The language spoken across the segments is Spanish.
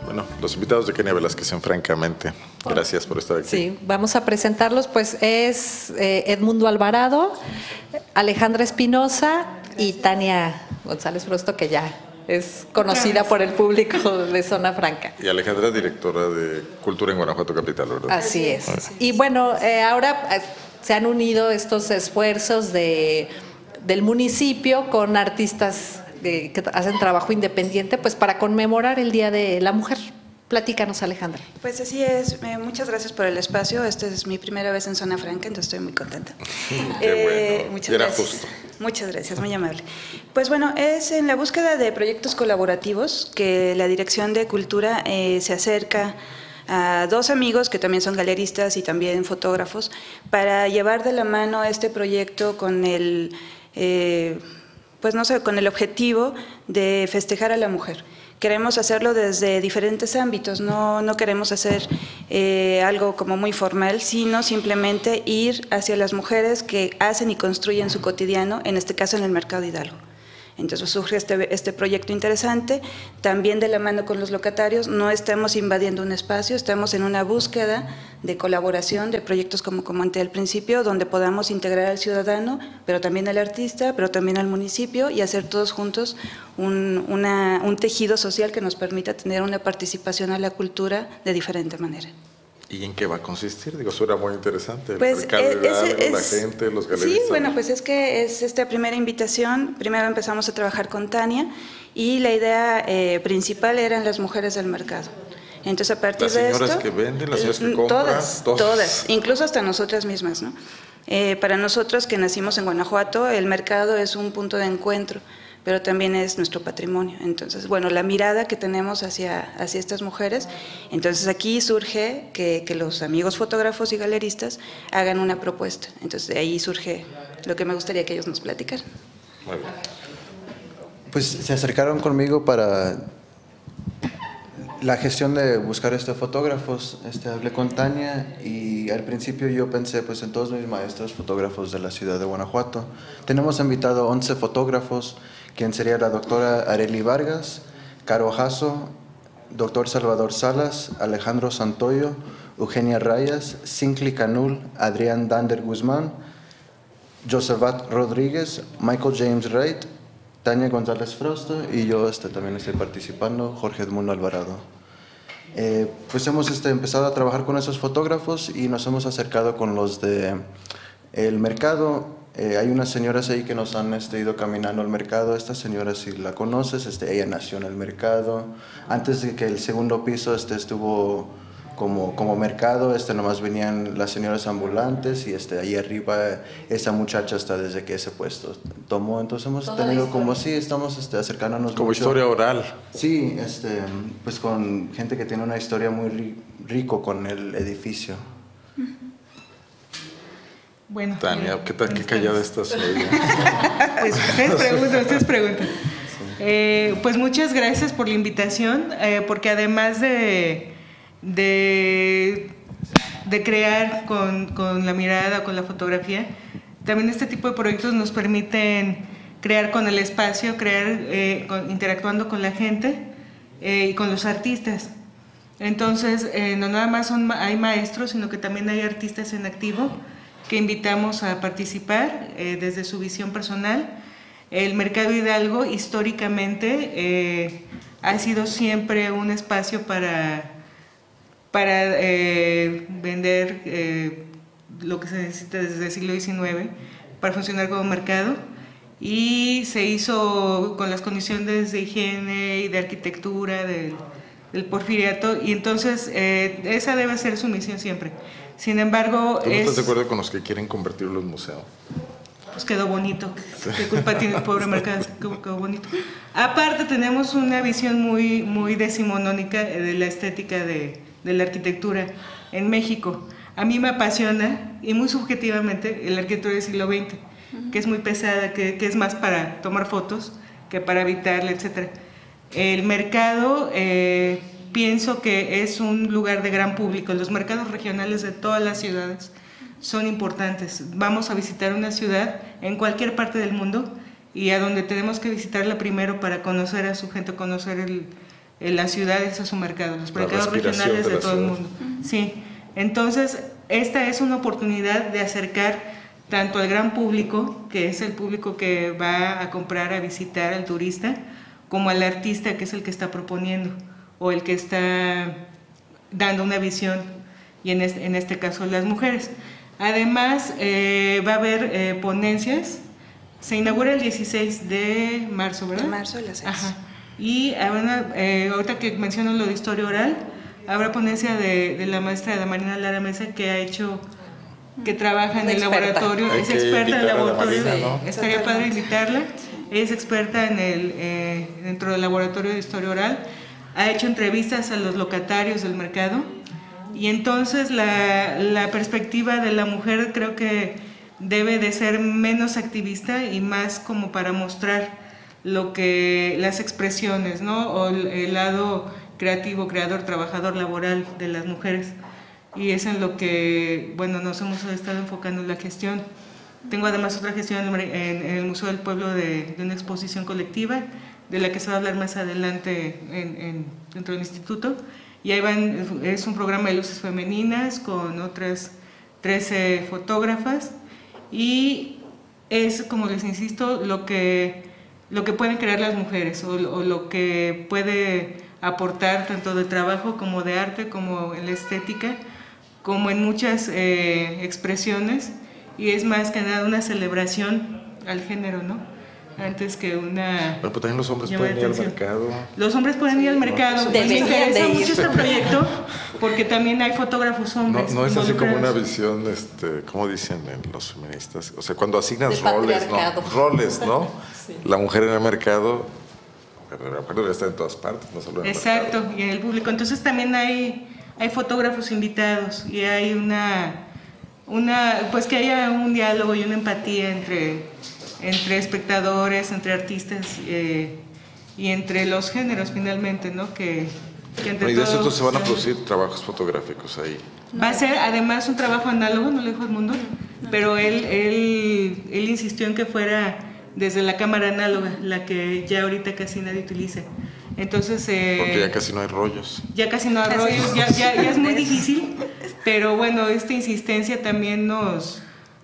Bueno, los invitados de Kenia Velázquez en Francamente. Gracias por estar aquí. Sí, vamos a presentarlos, pues es Edmundo Alvarado, Alejandra Espinosa y Tania González Frosto, que ya es conocida por el público de Zona Franca. Y Alejandra, directora de Cultura en Guanajuato Capital, ¿verdad? Así es. Y bueno, ahora se han unido estos esfuerzos del municipio con artistas que hacen trabajo independiente, pues para conmemorar el Día de la Mujer. Platícanos, Alejandra. Pues así es, muchas gracias por el espacio. Esta es mi primera vez en Zona Franca, entonces estoy muy contenta. Qué bueno, muchas era gracias. justo. Muchas gracias, muy amable. Pues bueno, es en la búsqueda de proyectos colaborativos que la Dirección de Cultura se acerca a dos amigos que también son galeristas y también fotógrafos para llevar de la mano este proyecto con el, pues no sé, con el objetivo de festejar a la mujer. Queremos hacerlo desde diferentes ámbitos, no queremos hacer algo como muy formal, sino simplemente ir hacia las mujeres que hacen y construyen su cotidiano, en este caso en el Mercado Hidalgo. Entonces surge este proyecto interesante, también de la mano con los locatarios. No estamos invadiendo un espacio, estamos en una búsqueda de colaboración, de proyectos como comenté al principio, donde podamos integrar al ciudadano, pero también al artista, pero también al municipio, y hacer todos juntos un tejido social que nos permita tener una participación a la cultura de diferente manera. ¿Y en qué va a consistir? Digo, suena muy interesante. El Pues mercado Hidalgo, la gente, los galeristas. Sí, bueno, pues es que es esta primera invitación. Primero empezamos a trabajar con Tania y la idea principal eran las mujeres del mercado. Entonces, a partir de esto… Las señoras que venden, las señoras que compran. Todas, incluso hasta nosotras mismas, ¿no? Para nosotros que nacimos en Guanajuato, el mercado es un punto de encuentro, pero también es nuestro patrimonio. Entonces, bueno, la mirada que tenemos hacia estas mujeres, entonces aquí surge que los amigos fotógrafos y galeristas hagan una propuesta. Entonces, de ahí surge lo que me gustaría que ellos nos platicaran. Muy bien. Pues se acercaron conmigo para la gestión de buscar fotógrafos. Hablé con Tania y al principio yo pensé pues en todos mis maestros fotógrafos de la ciudad de Guanajuato. Tenemos invitado 11 fotógrafos, quien sería la doctora Arely Vargas, Caro Jasso, doctor Salvador Salas, Alejandro Santoyo, Eugenia Rayas, Cincli Canul, Adrián Dander Guzmán, Josevat Rodríguez, Michael James Wright, Tania González Frosto y yo también estoy participando, Jorge Edmundo Alvarado. Pues hemos empezado a trabajar con esos fotógrafos y nos hemos acercado con los de el mercado. Hay unas señoras ahí que nos han ido caminando al mercado. Esta señora, si la conoces, ella nació en el mercado. Antes de que el segundo piso estuvo como mercado, nomás venían las señoras ambulantes y ahí arriba esa muchacha está desde que ese puesto tomó. Entonces hemos tenido como sí, estamos acercándonos como mucho. Historia oral. Sí, pues con gente que tiene una historia muy rico con el edificio. Bueno, Tania, ¿qué tal? ¿Qué callada estás hoy? Pues ustedes preguntan. Sí. Pues muchas gracias por la invitación, porque además de crear con la mirada, con la fotografía, también este tipo de proyectos nos permiten crear con el espacio, interactuando con la gente y con los artistas. Entonces, no nada más hay maestros, sino que también hay artistas en activo que invitamos a participar desde su visión personal. El Mercado Hidalgo históricamente ha sido siempre un espacio para vender lo que se necesita desde el siglo XIX para funcionar como mercado, y se hizo con las condiciones de higiene y de arquitectura del porfiriato, y entonces esa debe ser su misión siempre. Sin embargo, ¿tú no estás de acuerdo con los que quieren convertirlo en museo? Pues quedó bonito. ¿Qué culpa tiene el pobre mercado? Quedó bonito. Aparte, tenemos una visión muy decimonónica de la estética de la arquitectura en México. A mí me apasiona, y muy subjetivamente, la arquitectura del siglo XX, que es muy pesada, que es más para tomar fotos que para habitarla, etc. El mercado, pienso que es un lugar de gran público. Los mercados regionales de todas las ciudades son importantes. Vamos a visitar una ciudad en cualquier parte del mundo y a donde tenemos que visitarla primero para conocer a su gente, conocer las ciudades a su mercado, los La mercados respiración regionales de de la todo el ciudad. mundo. Sí, entonces esta es una oportunidad de acercar tanto al gran público, que es el público que va a comprar, a visitar al turista, como al artista, que es el que está proponiendo o el que está dando una visión, y en este caso las mujeres. Además, va a haber ponencias. Se inaugura el 16 de marzo, ¿verdad? De marzo a las 6. Ajá. Y ahorita que menciono lo de historia oral, habrá ponencia de la maestra Marina Lara Mesa, que trabaja en el laboratorio, Hay es que experta en el invitar a la laboratorio. Marina, ¿no? Estaría padre invitarla. Ella es experta dentro del laboratorio de historia oral. Ha hecho entrevistas a los locatarios del mercado. Y entonces la perspectiva de la mujer creo que debe de ser menos activista y más como para mostrar las expresiones, ¿no? O el lado creativo, creador, trabajador, laboral de las mujeres. Y es en lo que, bueno, nos hemos estado enfocando en la gestión. Tengo además otra gestión en el Museo del Pueblo de una exposición colectiva, de la que se va a hablar más adelante dentro del instituto. Y ahí es un programa de luces femeninas con otras 13 fotógrafas, y es, como les insisto, lo que pueden crear las mujeres, o lo que puede aportar tanto de trabajo como de arte, como en la estética, como en muchas expresiones, y es más que nada una celebración al género, ¿no? Antes que una... Bueno, pues también los hombres llama pueden ir al atención. mercado. Los hombres pueden ir al mercado. Me Deberían interesa de ir. mucho este proyecto porque también hay fotógrafos hombres. No es así como una involucrados. visión, como dicen los feministas, o sea, cuando asignas De roles, patriarcado. roles, ¿no? Sí. La mujer en el mercado, pero la mujer debería estar en todas partes, no solo en el Exacto, mercado. y en el público. Entonces también hay fotógrafos invitados, y hay pues que haya un diálogo y una empatía entre espectadores, entre artistas, y entre los géneros finalmente, ¿no? Que entre Y de eso todos, entonces se van a producir trabajos fotográficos ahí. Va a ser además un trabajo análogo, no lo dijo Edmundo, pero él insistió en que fuera desde la cámara análoga, la que ya ahorita casi nadie utiliza. Entonces, Porque ya casi no hay rollos. ya casi no hay rollos, ya es muy difícil, pero bueno, esta insistencia también nos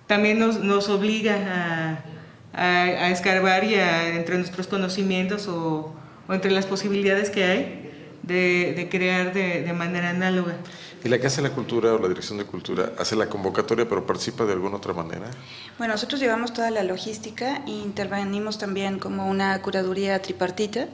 obliga a escarbar y entre nuestros conocimientos o entre las posibilidades que hay de crear de manera análoga. ¿Y la que hace la cultura o la dirección de cultura hace la convocatoria pero participa de alguna otra manera? Bueno, nosotros llevamos toda la logística e intervenimos también como una curaduría tripartita.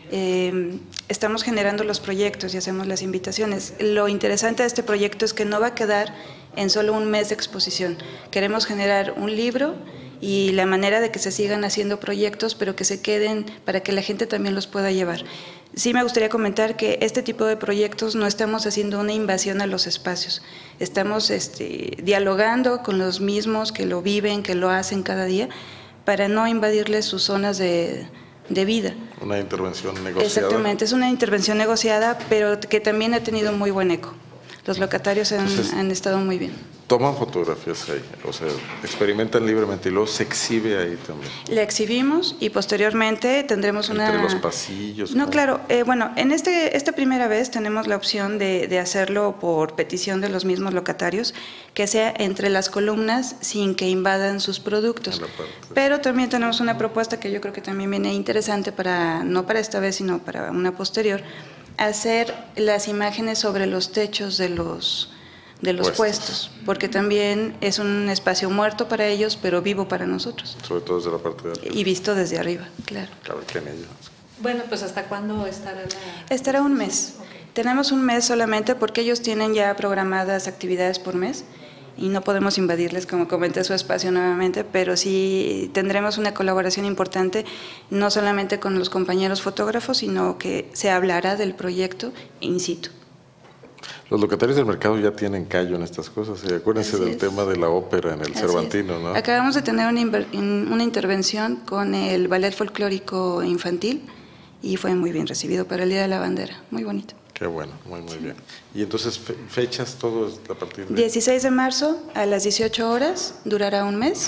Estamos generando los proyectos y hacemos las invitaciones. Lo interesante de este proyecto es que no va a quedar en solo un mes de exposición. Queremos generar un libro y la manera de que se sigan haciendo proyectos, pero que se queden para que la gente también los pueda llevar. Sí me gustaría comentar que este tipo de proyectos no estamos haciendo una invasión a los espacios, estamos dialogando con los mismos que lo viven, que lo hacen cada día, para no invadirles sus zonas de vida. Una intervención negociada. Exactamente, es una intervención negociada, pero que también ha tenido muy buen eco. Los locatarios han estado muy bien. Toman fotografías ahí, o sea, experimentan libremente y luego se exhibe ahí también. La exhibimos y posteriormente tendremos Entre los pasillos. No, ¿cómo? claro. Bueno, en esta primera vez tenemos la opción de hacerlo por petición de los mismos locatarios, que sea entre las columnas sin que invadan sus productos. En la parte. Pero también tenemos una propuesta que yo creo que también viene interesante no para esta vez, sino para una posterior, hacer las imágenes sobre los techos de los puestos, porque también es un espacio muerto para ellos, pero vivo para nosotros. Sobre todo desde la parte de arriba. Y visto desde arriba, claro. Claro que en ellos. Bueno, pues ¿hasta cuándo estará la...? Estará un mes. Tenemos un mes solamente porque ellos tienen ya programadas actividades por mes y no podemos invadirles, como comenté, su espacio nuevamente, pero sí tendremos una colaboración importante, no solamente con los compañeros fotógrafos, sino que se hablará del proyecto in situ. Los locatarios del mercado ya tienen callo en estas cosas. Y acuérdense Así del es. tema de la ópera en el Así Cervantino, es. ¿no? Acabamos de tener una intervención con el Ballet Folclórico Infantil y fue muy bien recibido para el Día de la Bandera, muy bonito. Qué bueno, muy bien. Y entonces, fechas, todo es a partir de... 16 de marzo a las 18 horas, durará un mes,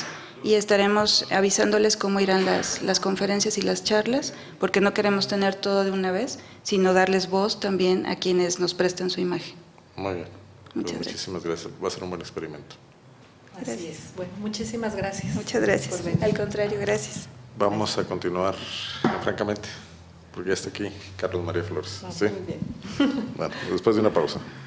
y estaremos avisándoles cómo irán las conferencias y las charlas, porque no queremos tener todo de una vez, sino darles voz también a quienes nos presten su imagen. Muy bien. Muchas Muchísimas gracias. Va a ser un buen experimento. Así es. Bueno, muchísimas gracias. Muchas gracias. por venir. Al contrario, gracias. Vamos a continuar, francamente, porque ya está aquí Carlos María Flores. ¿Sí? Muy bien. Bueno, después de una pausa.